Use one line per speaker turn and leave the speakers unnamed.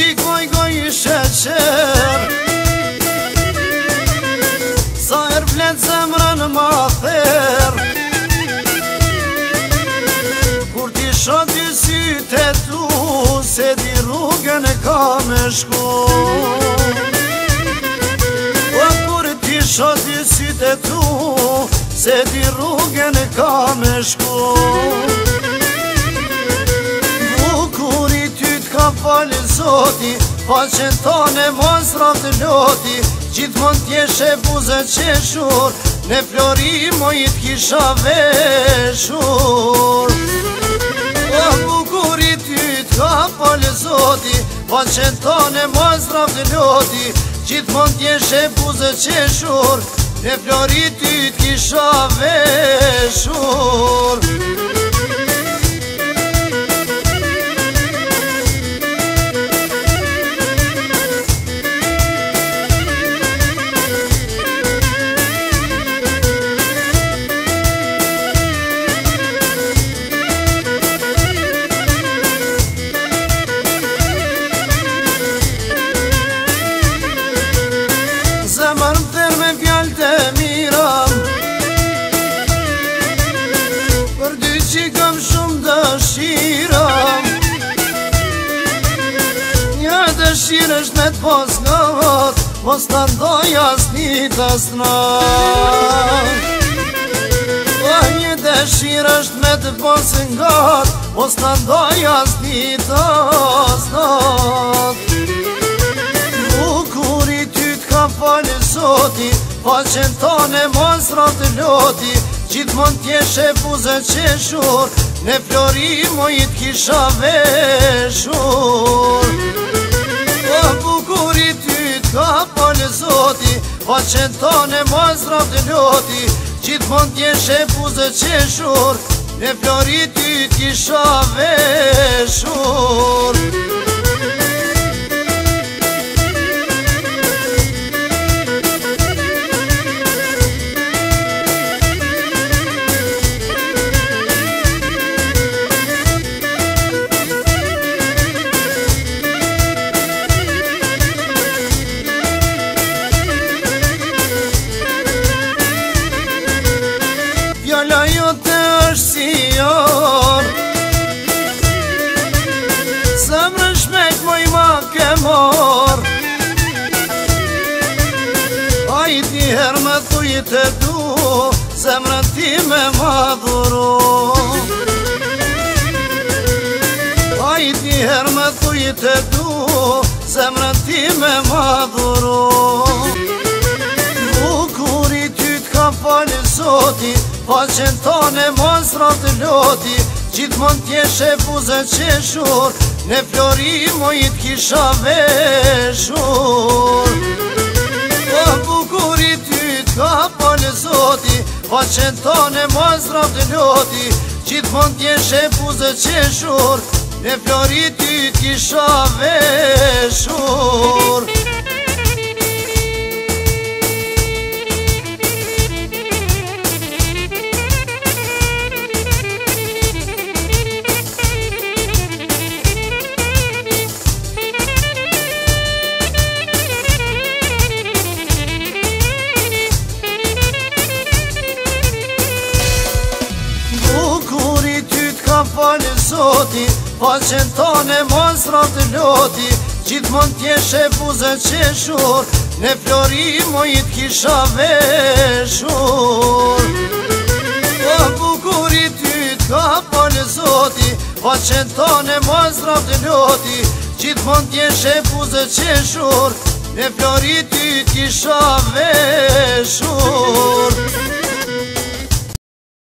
qik goj goj sheqer, sa vlet zemrën ma ther. Kur ti shoh dy sytë e tu, se di rrugën e ka me shku. Kur ti shoh dy sytë e tu, se di rrugën e ka me shku. Bukurit ty t'ka falë Zoti, faqen tone mos raftë loti. Gjithmon t'jeshe buzë qeshur, ne flori mojit kisha veshur. Bukurit ty t'ka falë Zoti, faqen tone mos raftë loti. Gjithmon t'jeshe buzë qeshur, ne flori ty t'kisha veshur. Qikëm shumë dëshiram, një dëshirë është me t'pos nga vat, mos të ndoj as një të snat. Një dëshirë është me t'pos nga vat, mos të ndoj as një të snat. Bukurit ty t'ka falë Zoti, faqen tone mos raftë loti. Gjithmon t'jeshe buzë qeshur, ne flori mojit kisha veshur. Bukurit ty t'ka falë Zoti, faqen tone mos raftë loti. Gjithmon t'jeshe buzë qeshur, ne flori ty t'kisha veshur. Fjalla jote është si orë, zemrën shmek moj ma ke morë. A i ti herë me thujt e du, zemrën ti me madhuru. A i ti herë me thujt e du, zemrën ti me madhuru. Bukurit ty t'ka falë Zoti, faqen tone mos raftë loti. Gjithmon t'jeshe buzë qeshur, ne flori mojit kisha veshur. Bukurit ty t'ka falë Zoti, faqen tone mos raftë loti. Gjithmon t'jeshe buzë qeshur, ne flori ty t'kisha veshur. Falë Zoti, faqen tone mos raftë loti. Gjithmon t'jeshe buzë qeshur, ne flori mojit kisha veshur. Bukurit ty t'ka falë Zoti, faqen tone mos raftë loti. Gjithmon t'jeshe buzë qeshur, ne flori ty t'kisha veshur.